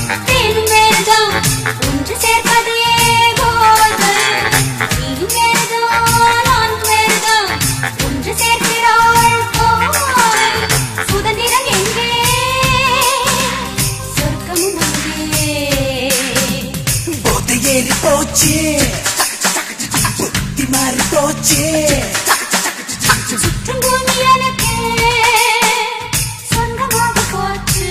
தேனும் வேறுதான் ஒன்று சேர்ப்பதே போது நீயும் வேறுதான் நானும் வேறுதான் ஒன்று சேர்க்கிறாள் போய் சுதந்திரம் எங்கே சொர்க்கமும் அங்கே போதை ஏறி போச்சு புத்தி மாறி போச்சு சுற்றும் பூமி எனக்கு சொந்தமாக போச்சு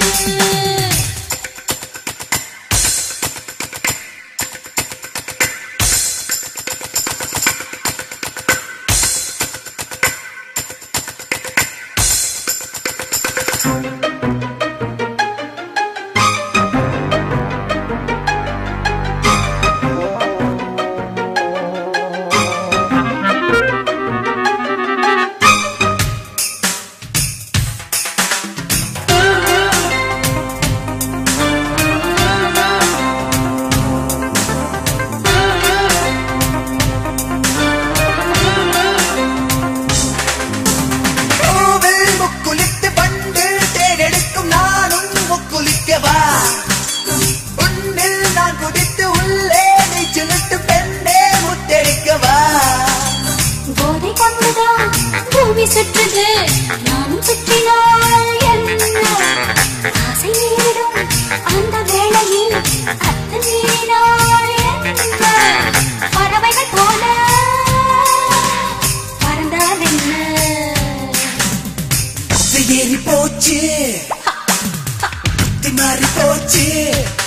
பூமி சுற்றுது நானும் சுற்றினால் என்ன ஆசை நீடும் அந்த வேளையில் அத்து நீரினால் என்ன பறவைகள் போல பறந்தால் என்ன ஏறி போச்சு புத்தி மாறி போச்சு